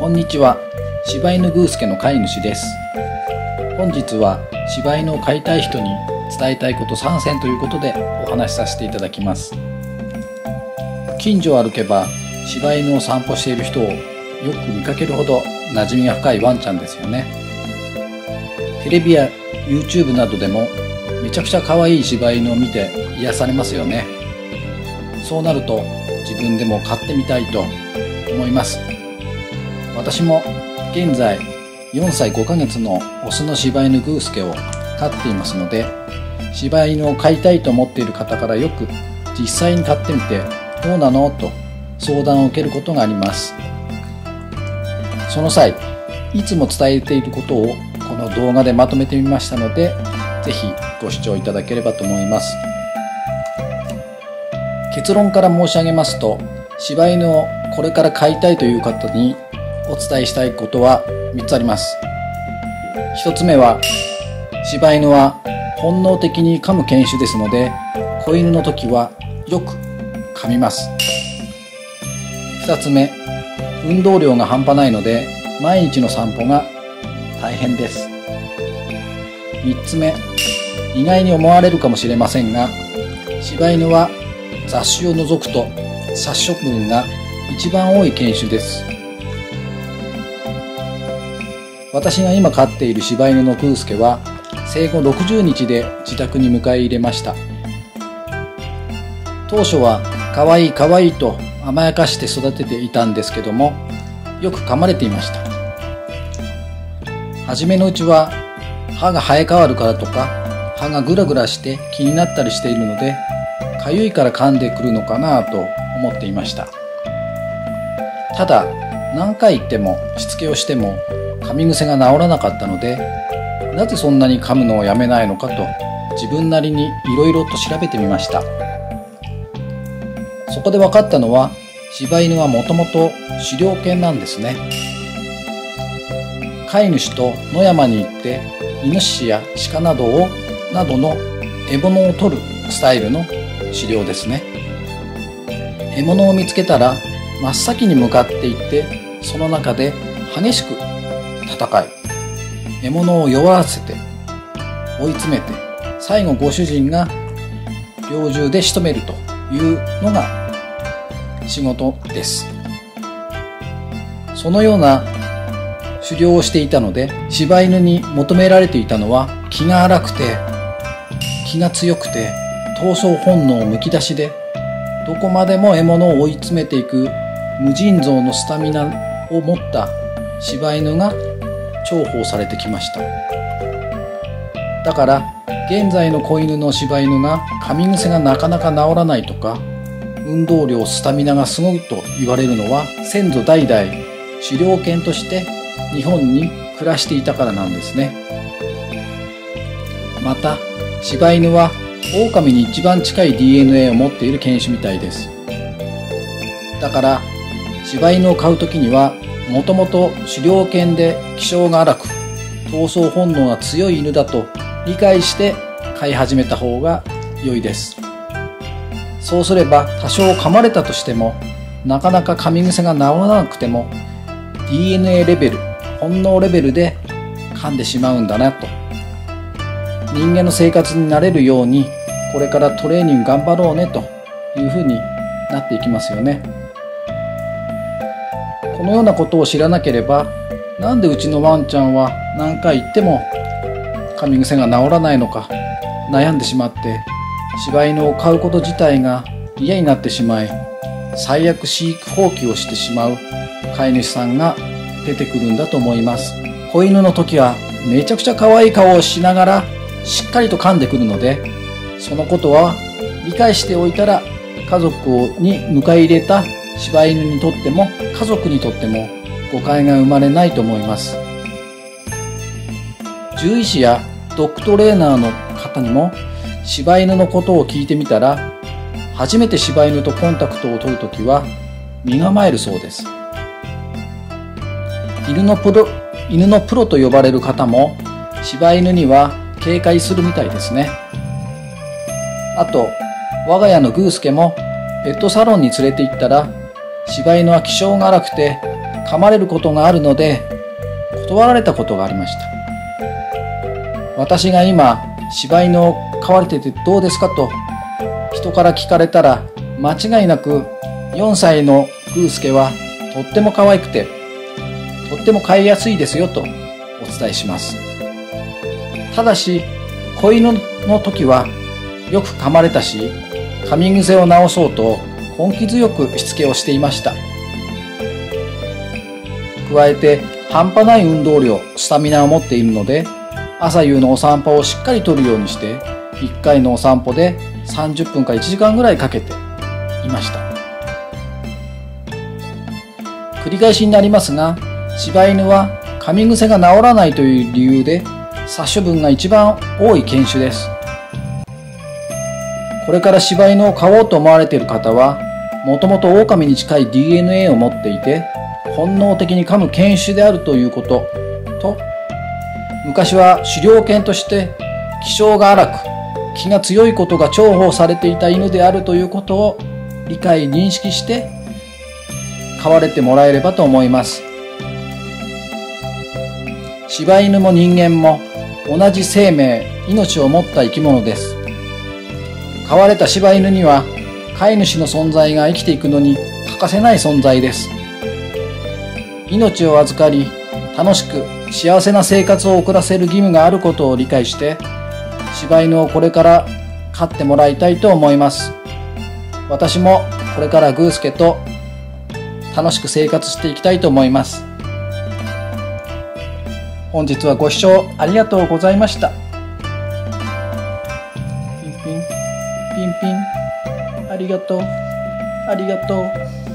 こんにちは。柴犬グースケの飼い主です。本日は柴犬を飼いたい人に伝えたいこと3選ということでお話しさせていただきます。近所を歩けば柴犬を散歩している人をよく見かけるほど馴染みが深いワンちゃんですよね。テレビや YouTube などでもめちゃくちゃ可愛い柴犬を見て癒されますよね。そうなると自分でも飼ってみたいと思います。私も現在4歳5ヶ月のオスの柴犬グースケを飼っていますので、柴犬を飼いたいと思っている方からよく実際に飼ってみてどうなのと相談を受けることがあります。その際、いつも伝えていることをこの動画でまとめてみましたので、ぜひご視聴いただければと思います。結論から申し上げますと、柴犬をこれから飼いたいという方にお伝えしたいことは3つあります。1つ目は、柴犬は本能的に噛む犬種ですので、子犬の時はよく噛みます。2つ目、運動量が半端ないので毎日の散歩が大変です。3つ目、意外に思われるかもしれませんが、柴犬は雑種を除くと殺食分が一番多い犬種です。私が今飼っている柴犬のグースケは生後60日で自宅に迎え入れました。当初はかわいいかわいいと甘やかして育てていたんですけども、よく噛まれていました。初めのうちは歯が生え変わるからとか、歯がグラグラして気になったりしているので、かゆいから噛んでくるのかなと思っていました。ただ何回言ってもしつけをしても噛み癖が治らなかったので、なぜそんなに噛むのをやめないのかと自分なりにいろいろと調べてみました。そこで分かったのは、柴犬はもともと狩猟犬なんですね。飼い主と野山に行ってイノシシや鹿などの獲物を取るスタイルの狩猟ですね。獲物を見つけたら真っ先に向かっていって、その中で激しく戦い、獲物を弱らせて追い詰めて、最後ご主人が猟銃で仕留めるというのが仕事です。そのような狩猟をしていたので、柴犬に求められていたのは気が荒くて気が強くて闘争本能むき出しで、どこまでも獲物を追い詰めていく無尽蔵のスタミナを持った柴犬が重宝されてきました。だから現在の子犬の柴犬が噛み癖がなかなか治らないとか、運動量スタミナがすごいと言われるのは、先祖代々狩猟犬として日本に暮らしていたからなんですね。また柴犬は狼に一番近い DNA を持っている犬種みたいです。だから柴犬を飼うときには、もともと狩猟犬で気性が荒く闘争本能が強い犬だと理解して飼い始めた方が良いです。そうすれば多少噛まれたとしても、なかなか噛み癖が治らなくても DNA レベル、本能レベルで噛んでしまうんだなと。人間の生活に慣れるようにこれからトレーニング頑張ろうねというふうになっていきますよね。このようなことを知らなければ、なんでうちのワンちゃんは何回言っても噛み癖が治らないのか悩んでしまって、柴犬を飼うこと自体が嫌になってしまい、最悪飼育放棄をしてしまう飼い主さんが出てくるんだと思います。子犬の時はめちゃくちゃ可愛い顔をしながらしっかりと噛んでくるので、そのことは理解しておいたら、家族に迎え入れた柴犬にとっても家族にとっても誤解が生まれないと思います。獣医師やドッグトレーナーの方にも柴犬のことを聞いてみたら、初めて柴犬とコンタクトを取るときは身構えるそうです。犬のプロと呼ばれる方も柴犬には警戒するみたいですね。あと我が家のグースケもペットサロンに連れて行ったら、柴犬は気性が荒くて噛まれることがあるので断られたことがありました。私が今柴犬を飼われててどうですかと人から聞かれたら、間違いなく4歳のグースケはとっても可愛くてとっても飼いやすいですよとお伝えします。ただし子犬の時はよく噛まれたし、噛み癖を直そうと根気強くしつけをしていました。加えて半端ない運動量、スタミナを持っているので、朝夕のお散歩をしっかりとるようにして、1回のお散歩で30分か1時間ぐらいかけていました。繰り返しになりますが、柴犬は噛み癖が治らないという理由で殺処分が一番多い犬種です。これから柴犬を飼おうと思われている方は、もともと狼に近い DNA を持っていて、本能的に噛む犬種であるということと、昔は狩猟犬として気性が荒く気が強いことが重宝されていた犬であるということを理解認識して飼われてもらえればと思います。柴犬も人間も同じ生命、命を持った生き物です。飼われた柴犬には飼い主の存在が生きていくのに欠かせない存在です。命を預かり、楽しく幸せな生活を送らせる義務があることを理解して、柴犬をこれから飼ってもらいたいと思います。私もこれからグースケと楽しく生活していきたいと思います。本日はご視聴ありがとうございました。ピンピン、ピンピン、ありがとう、ありがとう。